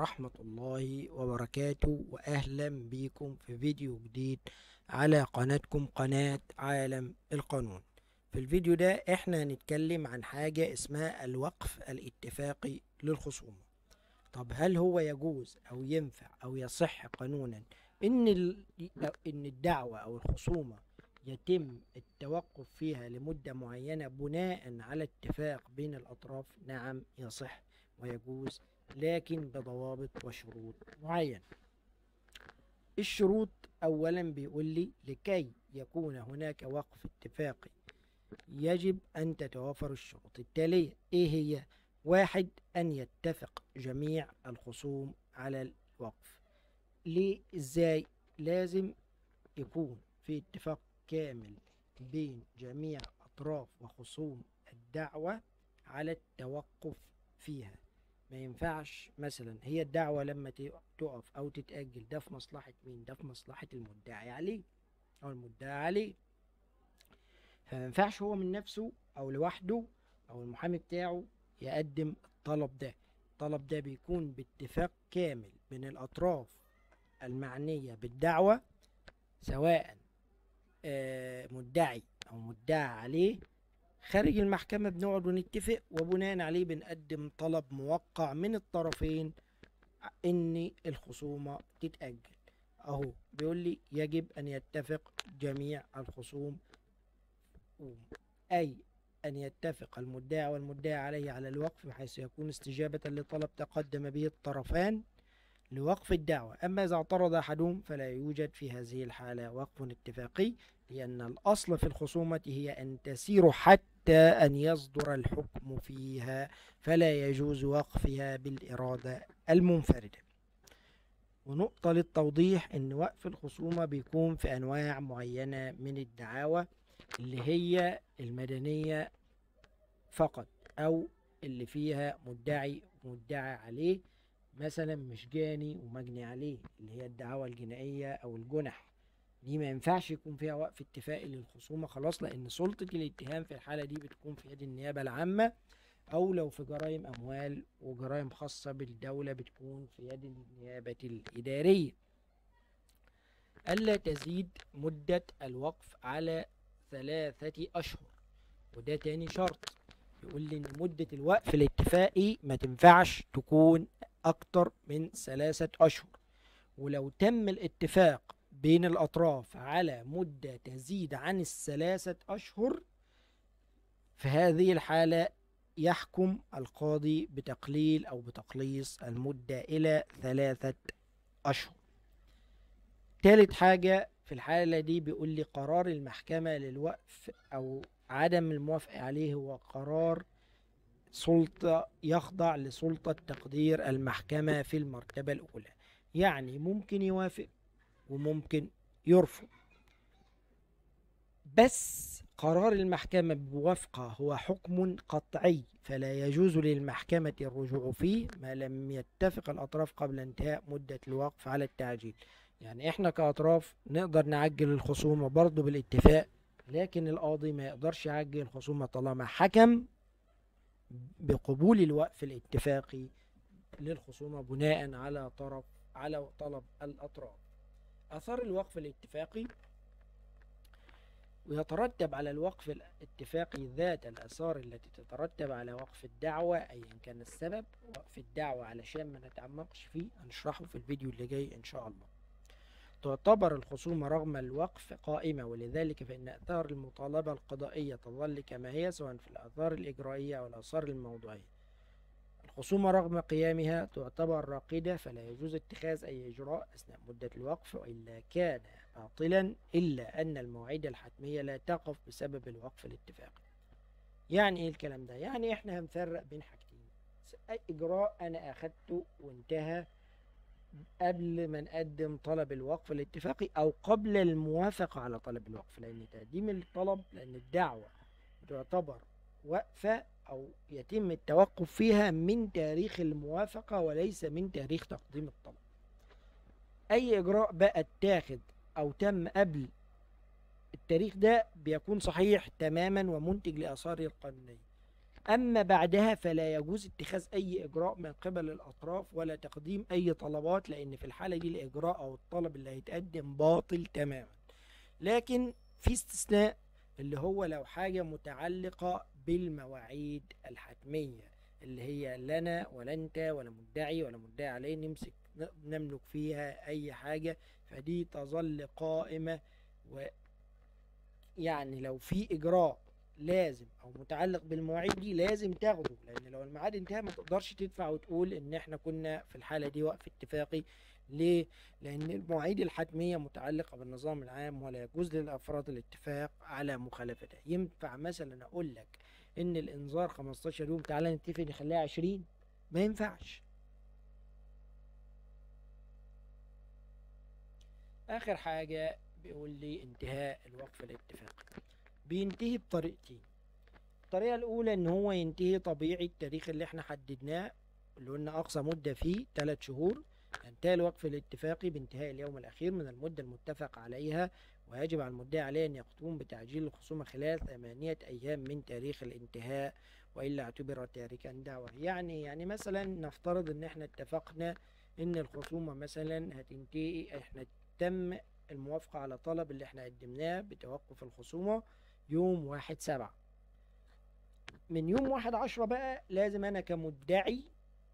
ورحمة الله وبركاته، وأهلا بكم في فيديو جديد على قناتكم قناة عالم القانون. في الفيديو ده احنا هنتكلم عن حاجة اسمها الوقف الاتفاقي للخصومة. طب هل هو يجوز أو ينفع أو يصح قانونا إن الدعوة أو الخصومة يتم التوقف فيها لمدة معينة بناء على اتفاق بين الأطراف؟ نعم، يصح ويجوز، لكن بضوابط وشروط معينة. الشروط أولا بيقول لي لكي يكون هناك وقف اتفاقي يجب أن تتوافر الشروط التالية. إيه هي؟ واحد، أن يتفق جميع الخصوم على الوقف. ليه؟ إزاي؟ لازم يكون في اتفاق كامل بين جميع أطراف وخصوم الدعوة على التوقف فيها. ما ينفعش مثلا هي الدعوة لما تقف أو تتأجل، ده في مصلحة مين؟ ده في مصلحة المدعي عليه أو المدعي عليه. فما ينفعش هو من نفسه أو لوحده أو المحامي بتاعه يقدم الطلب ده. الطلب ده بيكون باتفاق كامل بين الأطراف المعنية بالدعوة، سواء مدعي أو مدعى عليه. خارج المحكمة بنقعد ونتفق، وبناء عليه بنقدم طلب موقع من الطرفين ان الخصومة تتأجل. اهو بيقول لي يجب ان يتفق جميع الخصوم، اي ان يتفق المدعي والمدعي عليه على الوقف، بحيث يكون استجابة لطلب تقدم به الطرفان لوقف الدعوة. أما إذا اعترض أحدهم فلا يوجد في هذه الحالة وقف اتفاقي، لأن الأصل في الخصومة هي أن تسير حتى أن يصدر الحكم فيها، فلا يجوز وقفها بالإرادة المنفردة. ونقطة للتوضيح أن وقف الخصومة بيكون في أنواع معينة من الدعاوى، اللي هي المدنية فقط، أو اللي فيها مدعي ومدعى عليه، مثلا مش جاني ومجني عليه، اللي هي الدعاوى الجنائية أو الجنح. دي ما ينفعش يكون فيها وقف اتفاقي للخصومة خلاص، لأن سلطة الاتهام في الحالة دي بتكون في يد النيابة العامة، أو لو في جرائم أموال وجرائم خاصة بالدولة بتكون في يد النيابة الإدارية. ألا تزيد مدة الوقف على 3 أشهر، وده تاني شرط. يقول لي إن مدة الوقف الاتفاقي ما تنفعش تكون أكتر من 3 أشهر، ولو تم الاتفاق بين الأطراف على مدة تزيد عن 3 أشهر، في هذه الحالة يحكم القاضي بتقليل أو بتقليص المدة إلى 3 أشهر. تالت حاجة في الحالة دي بيقول لي قرار المحكمة للوقف أو عدم الموافقة عليه هو قرار سلطة يخضع لسلطة تقدير المحكمة في المرتبة الأولى. يعني ممكن يوافق وممكن يرفض، بس قرار المحكمة بموافقة هو حكم قطعي، فلا يجوز للمحكمة الرجوع فيه ما لم يتفق الأطراف قبل انتهاء مدة الوقف على التعجيل. يعني احنا كأطراف نقدر نعجل الخصومة برضو بالاتفاق، لكن القاضي ما يقدرش يعجل الخصومة طالما حكم بقبول الوقف الاتفاقي للخصومة بناء على طلب الأطراف. أثار الوقف الاتفاقي: ويترتب على الوقف الاتفاقي ذات الآثار التي تترتب على وقف الدعوة أيا كان السبب. وقف الدعوة علشان ما نتعمقش فيه هنشرحه في الفيديو اللي جاي إن شاء الله. تعتبر الخصومة رغم الوقف قائمة، ولذلك فإن آثار المطالبة القضائية تظل كما هي، سواء في الآثار الإجرائية أو الآثار الموضوعية. الخصومة رغم قيامها تعتبر راقدة، فلا يجوز اتخاذ أي إجراء أثناء مدة الوقف، وإلا كان باطلا، إلا أن المواعيد الحتمية لا تقف بسبب الوقف الاتفاقي. يعني إيه الكلام ده؟ يعني إحنا هنفرق بين حاجتين: أي إجراء أنا أخدته وانتهى قبل ما نقدم طلب الوقف الاتفاقي أو قبل الموافقة على طلب الوقف، لأن تقديم الطلب، لأن الدعوة تعتبر واقفة أو يتم التوقف فيها من تاريخ الموافقة وليس من تاريخ تقديم الطلب. أي إجراء بقى اتاخد أو تم قبل التاريخ ده بيكون صحيح تماما ومنتج لآثاره القانونية. أما بعدها فلا يجوز اتخاذ أي إجراء من قبل الأطراف ولا تقديم أي طلبات، لأن في الحالة دي الإجراء أو الطلب اللي هيتقدم باطل تماما. لكن في استثناء، اللي هو لو حاجة متعلقة بالمواعيد الحتمية اللي هي لنا ولا انت ولا مدعي ولا مدعي عليه نملك فيها أي حاجة، فدي تظل قائمة. ويعني لو في إجراء لازم او متعلق بالمواعيد دي لازم تاخده، لان لو الميعاد انتهى ما تقدرش تدفع وتقول ان احنا كنا في الحالة دي وقف اتفاقي. ليه؟ لان المواعيد الحتمية متعلقة بالنظام العام ولا يجوز للافراد الاتفاق على مخالفتها. ينفع مثلا اقول لك ان الانذار 15 يوم، تعالى نتفق نخليها 20؟ ما ينفعش. اخر حاجة بيقول لي انتهاء الوقف الاتفاقي بينتهي بطريقتين. الطريقة الأولى إن هو ينتهي طبيعي التاريخ اللي احنا حددناه، اللي قلنا أقصى مدة فيه 3 شهور. ينتهي الوقف الاتفاقي بانتهاء اليوم الأخير من المدة المتفق عليها، ويجب على المدعي عليه أن يقوم بتعجيل الخصومة خلال 8 أيام من تاريخ الانتهاء، وإلا اعتبر تاركا دعوى. يعني مثلا نفترض إن احنا اتفقنا إن الخصومة مثلا هتنتهي، احنا تم الموافقة على طلب اللي احنا قدمناه بتوقف الخصومة يوم 1/7. من يوم 1/10 بقى لازم انا كمدعي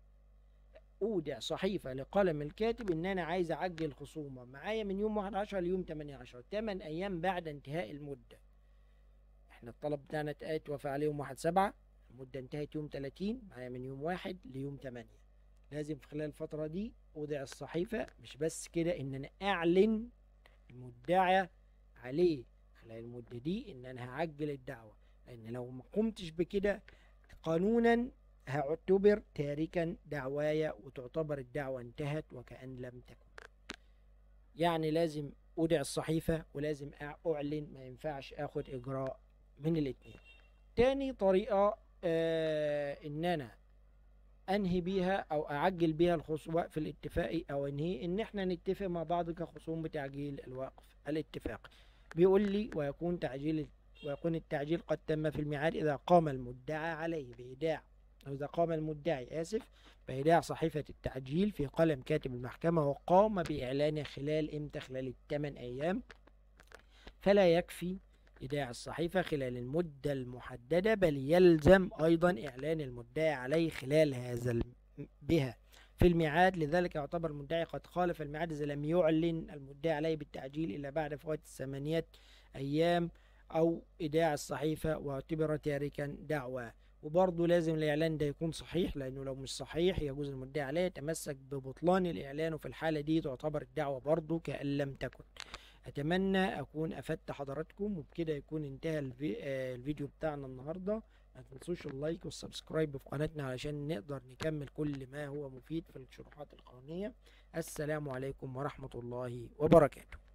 اودع صحيفة لقلم الكاتب ان انا عايز اعجل الخصومة معايا من يوم 1/10 ليوم 8/10، 8 ايام بعد انتهاء المدة. احنا الطلب بتاعنا اتوافق عليه يوم 1/7، المدة انتهت يوم 30، معايا من يوم 1 ليوم 8. لازم في خلال الفترة دي اودع الصحيفة. مش بس كده، ان انا اعلن المدعى عليه خلال المدة دي ان انا هعجل الدعوة، لان لو ما قمتش بكده قانونا هعتبر تاركا دعوايا وتعتبر الدعوة انتهت وكأن لم تكن. يعني لازم أودع الصحيفة ولازم أعلن، ما ينفعش أخد إجراء من الاتنين. تاني طريقة إن أنا أنهي بيها أو أعجل بيها الخصوم في الاتفاقي أو أنهي، إن إحنا نتفق مع بعض كخصوم بتعجيل الوقف الاتفاقي. بيقول لي ويكون التعجيل قد تم في الميعاد إذا قام المدعى عليه بإيداع، أو إذا قام المدعي بإيداع صحيفة التعجيل في قلم كاتب المحكمة وقام بإعلانه خلال خلال 8 أيام، فلا يكفي إيداع الصحيفة خلال المدة المحددة، بل يلزم أيضا إعلان المدعي عليه خلال بها في الميعاد. لذلك يعتبر المدعي قد خالف الميعاد إذا لم يعلن المدعي عليه بالتعجيل إلا بعد فوات 8 أيام أو إيداع الصحيفة، واعتبر تاركا دعوى. وبرضه لازم الإعلان ده يكون صحيح، لأنه لو مش صحيح يجوز المدعي عليه يتمسك ببطلان الإعلان، وفي الحالة دي تعتبر الدعوة برضه كأن لم تكن. أتمنى أكون أفدت حضراتكم، وبكده يكون انتهى الفيديو بتاعنا النهاردة. ما تنسوش اللايك والسبسكرايب في قناتنا علشان نقدر نكمل كل ما هو مفيد في الشروحات القانونية. السلام عليكم ورحمة الله وبركاته.